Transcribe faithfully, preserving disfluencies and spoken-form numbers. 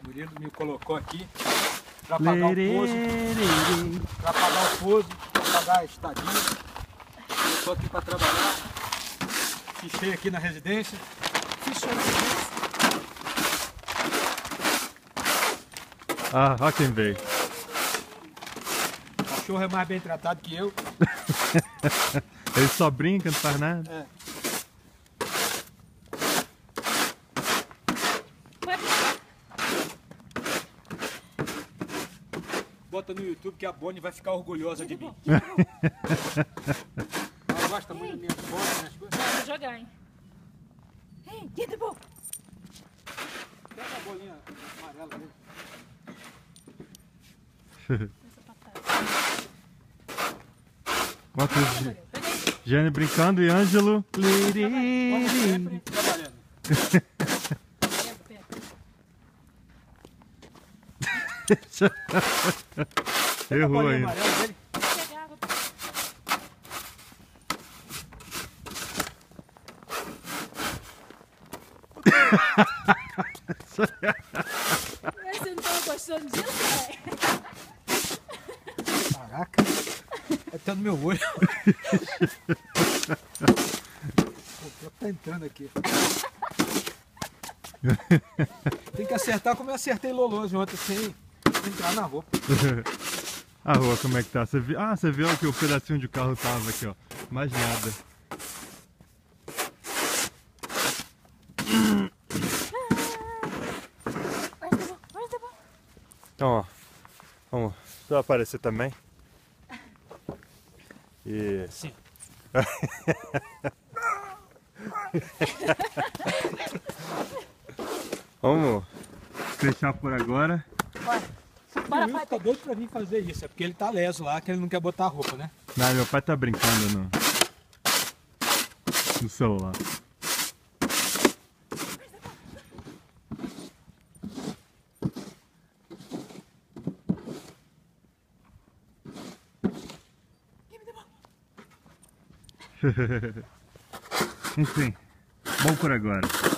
Murilo me colocou aqui para pagar o pouso, para pagar o pouso, para pagar a estadia. Eu estou aqui para trabalhar. Fichei aqui na residência. Fichei na residência. Ah, olha quem veio. O cachorro é mais bem tratado que eu. Ele só brinca, não faz nada. É. Bota no YouTube que a Bonnie vai ficar orgulhosa de mim. Ela gosta muito da minha foto, minhas coisas. Vou jogar, hein? Ei, get the ball! Pega a bolinha amarela ali. Enquanto Jane brincando e Ângelo. Como sempre, trabalhando. Errou ainda. Mas você não tá gostando disso, velho? Caraca, até no meu olho. O tempo tá entrando aqui. Tem que acertar como eu acertei Loloso ontem, sem entrar na roupa. A rua, como é que tá? Você viu? Ah, você viu que o pedacinho de carro tava aqui, ó. Mais nada. Então, ó. Vamos só aparecer também. E... Sim. Vamos fechar por agora. Bora. O Bora, Will pai. tá doido pra vir fazer isso, é porque ele tá leso lá, que ele não quer botar a roupa, né? Não, meu pai tá brincando no, no celular. Enfim, bom por agora.